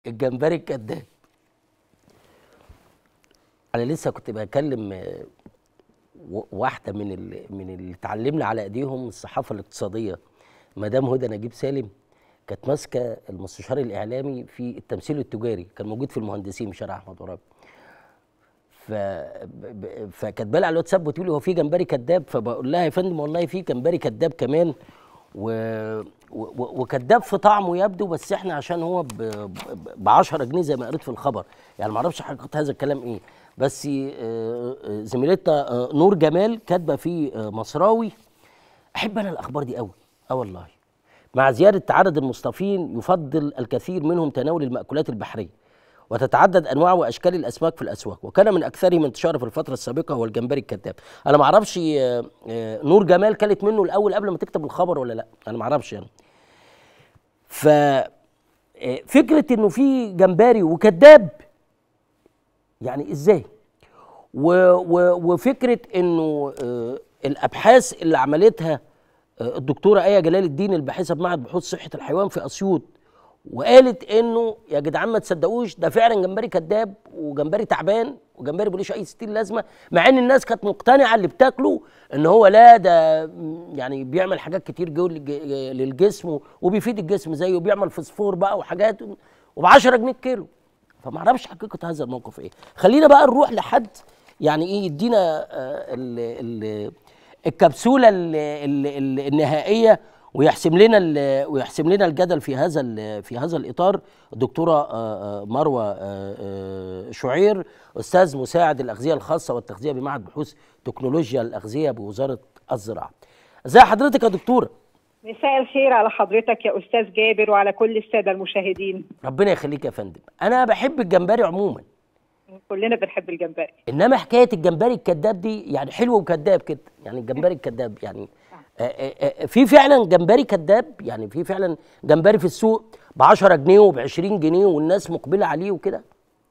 الجمبري الكذاب. انا لسه كنت بكلم واحده من اللي اتعلمنا على ايديهم الصحافه الاقتصاديه، مدام هدى نجيب سالم، كانت ماسكه المستشار الاعلامي في التمثيل التجاري، كان موجود في المهندسين في شارع احمد عرابي. فكاتبه لي على الواتساب بتقول لي هو في جمبري كذاب، فبقول لها يا فندم والله في جمبري كذاب كمان وكذاب في طعمه يبدو، بس احنا عشان هو ب 10 جنيه زي ما قريت في الخبر، يعني ما اعرفش حقيقه هذا الكلام ايه، بس زميلتنا نور جمال كاتبه في مصراوي. احب انا الاخبار دي قوي، والله. مع زياده عدد المصطادين يفضل الكثير منهم تناول المأكولات البحريه، وتتعدد انواع واشكال الاسماك في الاسواق، وكان من اكثرهم انتشارا في الفتره السابقه هو الجمبري الكذاب. انا ما اعرفش نور جمال كلت منه الاول قبل ما تكتب الخبر ولا لا، انا ما اعرفش يعني. ف فكره انه في جمبري وكذاب، يعني ازاي؟ وفكره انه الابحاث اللي عملتها الدكتوره ايه جلال الدين الباحثه بمعهد بحوث صحه الحيوان في اسيوط، وقالت انه يا جدعان ما تصدقوش ده فعلا جمبري كذاب وجمبري تعبان وجمبري ملوش اي 60 لازمه، مع ان الناس كانت مقتنعه اللي بتاكله ان هو لا ده يعني بيعمل حاجات كتير للجسم وبيفيد الجسم، زيه وبيعمل فوسفور بقى وحاجات وب 10 جنيه الكيلو. فما اعرفش حقيقه هذا الموقف ايه. خلينا بقى نروح لحد يعني ايه يدينا الكبسوله النهائيه ويحسم لنا الجدل في هذا الاطار. الدكتوره مروه شعير، استاذ مساعد الاغذيه الخاصه والتغذيه بمعهد بحوث تكنولوجيا الاغذيه بوزاره الزراعه. ازي حضرتك يا دكتوره؟ مساء الخير على حضرتك يا استاذ جابر وعلى كل الساده المشاهدين. ربنا يخليك يا فندم. انا بحب الجمبري عموما، كلنا بنحب الجمبري، انما حكايه الجمبري الكذاب دي يعني حلو وكذاب كده، يعني الجمبري الكذاب يعني في فعلا جمبري كذاب، يعني في فعلا جمبري في السوق ب 10 جنيه وب 20 جنيه والناس مقبله عليه وكده.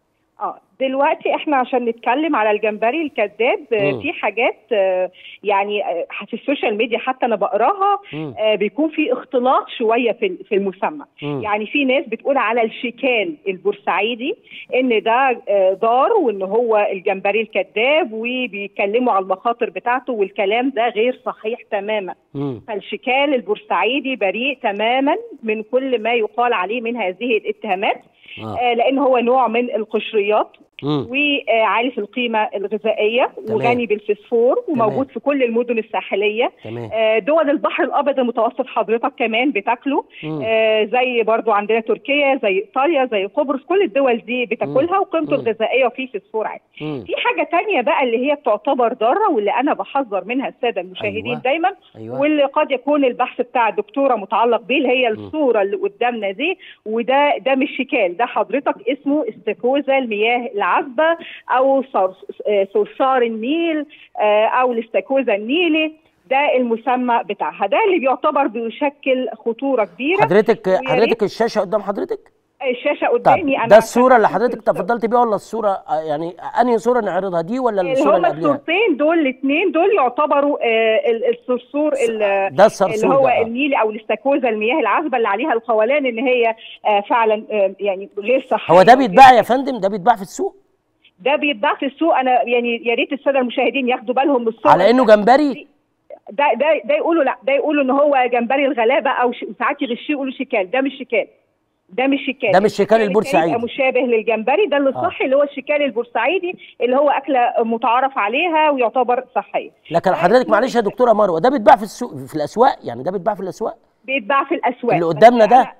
دلوقتي احنا عشان نتكلم على الجمبري الكذاب في حاجات يعني في السوشيال ميديا حتى انا بقراها بيكون في اختلاط شويه في المسمى. يعني في ناس بتقول على الشكال البورسعيدي ان ده ضار وان هو الجمبري الكذاب، وبيتكلموا على المخاطر بتاعته، والكلام ده غير صحيح تماما. فالشكال البورسعيدي بريء تماما من كل ما يقال عليه من هذه الاتهامات، لان هو نوع من القشريات وعالي في القيمه الغذائيه وغني بالفسفور وموجود في كل المدن الساحليه. دول البحر الابيض المتوسط حضرتك كمان بتاكله، زي برضو عندنا تركيا، زي ايطاليا، زي قبرص، كل الدول دي بتاكلها وقيمته الغذائيه وفيه فسفور عالي. في حاجه تانية بقى اللي هي بتعتبر ضاره واللي انا بحذر منها الساده المشاهدين دايما، واللي قد يكون البحث بتاع الدكتوره متعلق بيه، اللي هي الصوره اللي قدامنا دي، وده مش شكال، ده حضرتك اسمه استاكوزا المياه العذبه او صرصار النيل او الاستاكوزا النيلي، ده المسمى بتاعها، ده اللي بيعتبر بيشكل خطوره كبيره. حضرتك الشاشه قدام حضرتك؟ الشاشه قدامي. طب ده الصوره اللي حضرتك تفضلت بيها ولا الصوره يعني انهي صوره نعرضها، دي ولا الصوره اللي قبلها؟ الصورتين دول الاثنين دول يعتبروا الصرصور ده الصرصور اللي هو النيلي او الاستاكوزا المياه العذبه اللي عليها القولان ان هي فعلا يعني غير صحيه. هو ده بيتباع يا فندم؟ ده بيتباع في السوق؟ ده بيتباع في السوق. انا يعني يا ريت الساده المشاهدين ياخدوا بالهم من الصور على انه جمبري. ده يقولوا لا، ده يقولوا ان هو جمبري الغلابه، او ساعات يغشيه يقولوا شكال. ده مش شكال، ده مش شكال البورسعيدي، مشابه للجمبري. ده اللي صحي اللي هو الشكال البورسعيدي اللي هو اكله متعارف عليها ويعتبر صحيه. لكن حضرتك معلش يا دكتوره مروه، ده بيتباع في السوق في الاسواق؟ يعني ده بيتباع في الاسواق؟ بيتباع في الاسواق اللي قدامنا ده.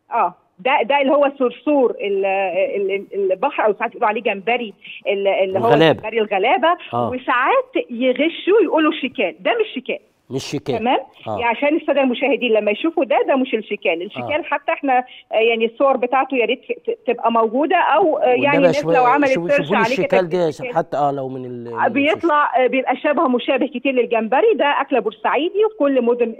ده اللي هو صرصور البحر، او ساعات يقولوا عليه جمبري اللي هو جمبري الغلابه. وساعات يغشوا يقولوا شكال. ده مش شكال تمام. يعني عشان الساده المشاهدين لما يشوفوا ده مش الشكال. حتى احنا يعني الصور بتاعته يا ريت تبقى موجوده، او يعني الناس لو عملت سيرش عليه الشكال ده حتى لو من بيطلع بيبقى مشابه كتير للجمبري. ده اكله بورسعيدي وفي كل مدن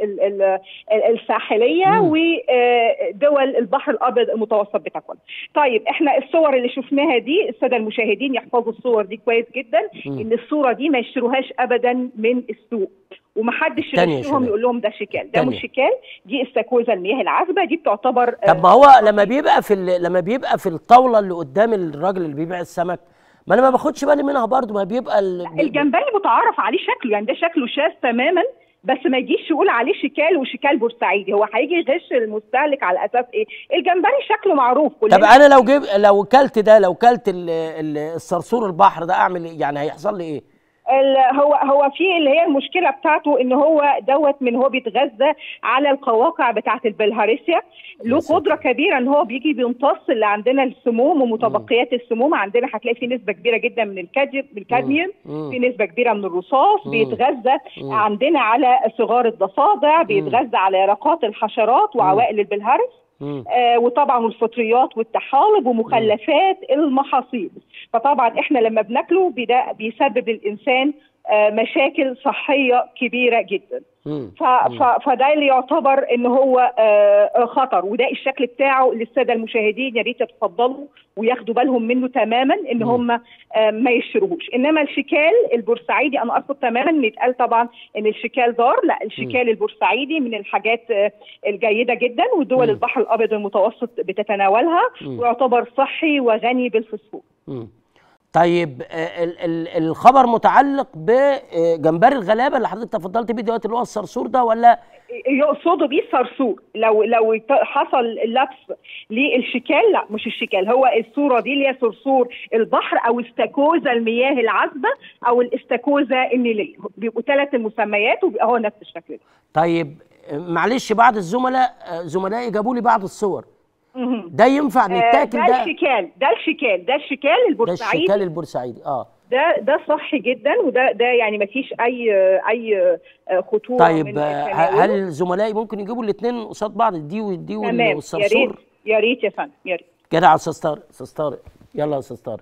الساحليه ودول البحر الابيض المتوسط بتاكل. طيب احنا الصور اللي شفناها دي الساده المشاهدين يحفظوا الصور دي كويس جدا، ان الصوره دي ما يشتروهاش ابدا من السوق، ومحدش يغشهم يقول لهم ده شكال. ده مش شكال، دي استاكوزا المياه العذبه، دي بتعتبر طب ما هو لما بيبقى في الطاوله اللي قدام الراجل اللي بيبيع السمك، ما انا ما باخدش بالي منها برضو، ما بيبقى الجمبري متعارف عليه شكله، يعني ده شكله شاذ تماما، بس ما يجيش يقول عليه شكال وشكال بورسعيدي. هو هيجي يغش المستهلك على اساس ايه؟ الجمبري شكله معروف كلنا. طب انا لو كلت الصرصور البحر ده اعمل ايه؟ يعني هيحصل لي ايه؟ هو في اللي هي المشكله بتاعته ان هو من هو بيتغذى على القواقع بتاعه البلهارسيا، له قدره كبيره ان هو بيجي بيمتص اللي عندنا السموم ومتبقيات السموم. عندنا هتلاقي في نسبه كبيره جدا من الكادميوم، في نسبه كبيره من الرصاص، بيتغذى عندنا على صغار الضفادع، بيتغذى على يرقات الحشرات وعوائل البلهارس، وطبعا الفطريات والطحالب ومخلفات المحاصيل. فطبعا احنا لما بناكله بيسبب للانسان مشاكل صحيه كبيره جدا. فده اللي يعتبر ان هو خطر، وده الشكل بتاعه للساده المشاهدين يا ريت يتفضلوا وياخدوا بالهم منه تماما ان هم ما يشتروهوش. انما الشكال البورسعيدي انا ارفض تماما ان يتقال طبعا ان الشكال ضار، لا، الشكال البورسعيدي من الحاجات الجيده جدا، ودول البحر الابيض المتوسط بتتناولها، ويعتبر صحي وغني بالفوسفور. طيب الخبر متعلق بجمبري الغلابه اللي حضرتك تفضلت بيه دلوقتي اللي هو الصرصور ده، ولا يقصدوا بيه الصرصور؟ لو حصل لبس للشكال، لا مش الشكال، هو الصوره دي اللي هي صرصور البحر او استاكوزا المياه العذبه او الاستاكوزا النيليه، بيبقوا 3 مسميات وهو نفس الشكل ده. طيب معلش، بعض زملائي جابوا لي بعض الصور، ده ينفع نتاكل؟ ده الشكال البورسعيدي. ده الشكال البورسعيدي ده صحي جدا، وده يعني ما فيش اي خطوره. طيب هل زملائي ممكن يجيبوا الاثنين قصاد بعض، دي والصرصور؟ يا ريت يا فندم، يا ريت كده على استاذ طارق. يلا يا استاذ طارق،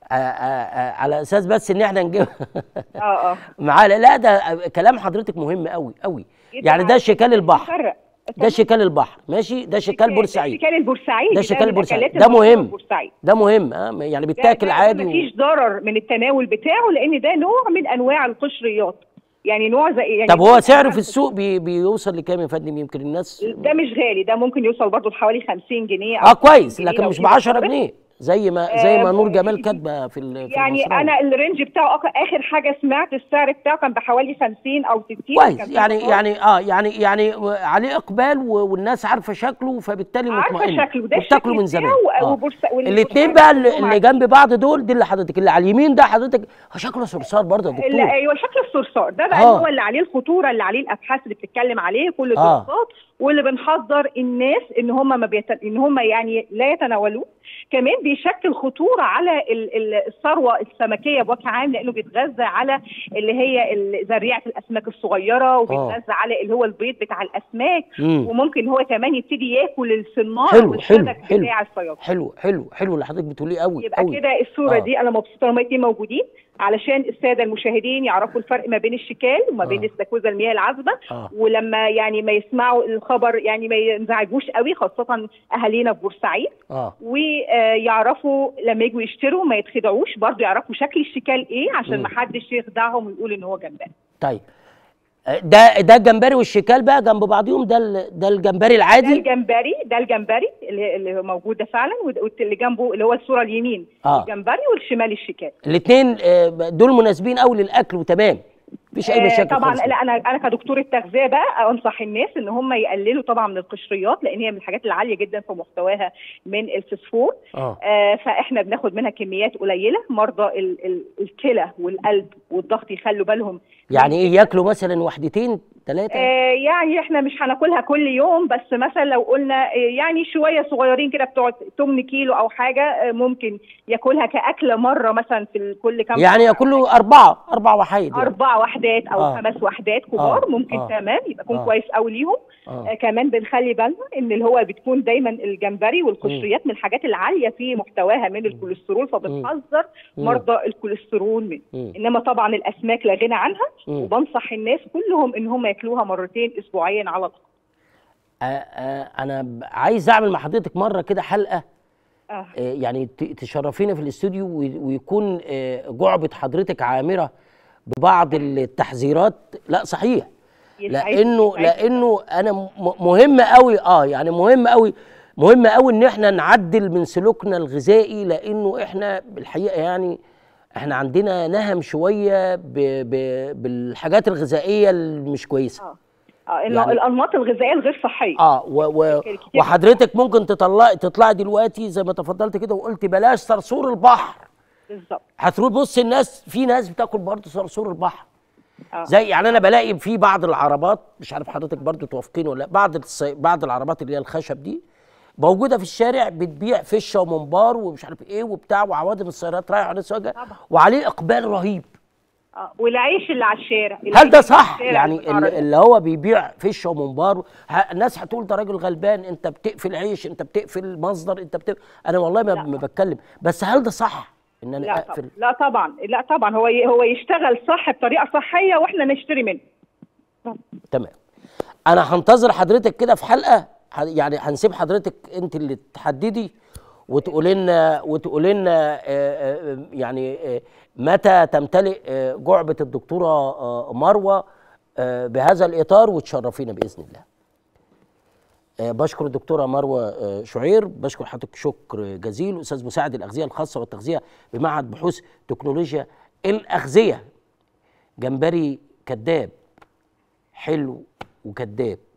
على اساس بس ان احنا نجيب معانا. لا، ده كلام حضرتك مهم قوي قوي. يعني ده شكال البحر، ده شكال البحر، ماشي، ده شكال بورسعيد، ده شكال البورسعيد، ده مهم، ده مهم. يعني بيتاكل عادي، مفيش ضرر من التناول بتاعه، لان ده نوع من انواع القشريات، يعني نوع زي يعني. طب هو سعره في السوق بيوصل لكام يا فندم؟ يمكن الناس ده مش غالي، ده ممكن يوصل برضه لحوالي 50 جنيه كويس، لكن مش ب 10 جنيه زي ما نور جمال كاتبه في يعني المصرية. انا الرينج بتاعه اخر حاجه سمعت السعر بتاعه كان بحوالي 50 او 60 كويس. يعني عليه اقبال، والناس عارفه شكله، فبالتالي مطمئنه وبتاكله من زمان. الاثنين بقى اللي جنب بعض دول، دي اللي حضرتك اللي على اليمين ده حضرتك شكله صرصار برضه يا دكتور. لا ايوه، شكل الصرصار ده بقى هو اللي عليه الخطوره، اللي عليه الابحاث اللي بتتكلم عليه كل الدراسات، واللي بنحذر الناس ان هم يعني لا يتناولوه. كمان بيشكل خطوره على الثروه السمكيه بوجه عام، لانه بيتغذى على اللي هي ذريعه الاسماك الصغيره، وبيتغذى على اللي هو البيض بتاع الاسماك، وممكن هو كمان يبتدي ياكل الصنار والشبك بتاع الصياد. حلو اللي حضرتك بتقوليه قوي. يبقى كده الصوره دي انا مبسوطه ان هم موجودين علشان الساده المشاهدين يعرفوا الفرق ما بين الشكال وما بين استاكوزا المياه العذبه. ولما يعني ما يسمعوا الخبر يعني ما ينزعجوش قوي، خاصه اهالينا في بورسعيد، ويعرفوا لما يجوا يشتروا ما يتخدعوش، برضو يعرفوا شكل الشكال ايه عشان ما حدش يخدعهم ويقول ان هو جمبري. طيب ده الجمبري والشكال بقى جنب بعضهم، ده الجمبري العادي، ده الجمبري اللي موجود ده فعلا، واللي جنبه اللي هو الصوره اليمين الجمبري والشمال الشكال. الاثنين دول مناسبين قوي للاكل وتمام، مفيش اي مشاكل طبعا. لا انا كدكتوره تغذيه بقى انصح الناس ان هم يقللوا طبعا من القشريات، لان هي من الحاجات العاليه جدا في محتواها من الفسفور. فاحنا بناخد منها كميات قليله. مرضى الكلى والقلب والضغط يخلوا بالهم. يعني ايه ياكلوا مثلا وحدتين 3؟ يعني احنا مش هناكلها كل يوم، بس مثلا لو قلنا يعني شويه صغيرين كده بتوع 8 كيلو او حاجه، ممكن ياكلها كاكله مره مثلا في كل كام، يعني ياكلوا 4 وحيد، 4 وحدات او 5 وحدات كبار. ممكن تمام يبقى يكون كويس قوي ليهم. كمان بنخلي بالنا ان اللي هو بتكون دايما الجمبري والقشريات من الحاجات العاليه في محتواها من الكوليسترول، فبنحذر مرضى الكوليسترول منه. انما طبعا الاسماك لا غنى عنها، وبنصح الناس كلهم ان هم ياكلوها مرتين اسبوعيا على الاقل. انا عايز اعمل مع حضرتك مره كده حلقه، يعني تشرفينا في الاستوديو، ويكون جعبه حضرتك عامره ببعض التحذيرات. لا صحيح، لانه انا مهم قوي، يعني مهم قوي ان احنا نعدل من سلوكنا الغذائي، لانه احنا بالحقيقه يعني احنا عندنا نهم شويه بالحاجات الغذائيه اللي مش كويسه. يعني الانماط الغذائيه الغير صحيه. وحضرتك ممكن تطلعي دلوقتي زي ما تفضلت كده وقلت بلاش صرصور البحر. بالظبط. هتروح بص في ناس بتاكل برضه صرصور البحر. زي يعني انا بلاقي في بعض العربات، مش عارف حضرتك برضه توافقين ولا لا، بعض العربات اللي هي الخشب دي موجوده في الشارع بتبيع فشه وممبار ومش عارف ايه وبتاع، وعوادم السيارات رايحه على السواقه وعليه اقبال رهيب. والعيش اللي على الشارع، هل ده صح؟ يعني اللي هو بيبيع فشه وممبار، الناس هتقول ده راجل غلبان، انت بتقفل عيش، انت بتقفل مصدر، انا والله ما بتكلم، بس هل ده صح ان انا اقفل؟ لا طبعا هو يشتغل صح بطريقه صحيه واحنا نشتري منه. تمام. انا هنتظر حضرتك كده في حلقه، يعني هنسيب حضرتك انت اللي تحددي وتقولي لنا يعني متى تمتلئ جعبة الدكتورة مروة بهذا الإطار، وتشرفينا بإذن الله. بشكر الدكتورة مروة شعير، بشكر حضرتك شكر جزيل، أستاذ مساعد الأغذية الخاصة والتغذية بمعهد بحوث تكنولوجيا الأغذية. جمبري كداب، حلو وكداب.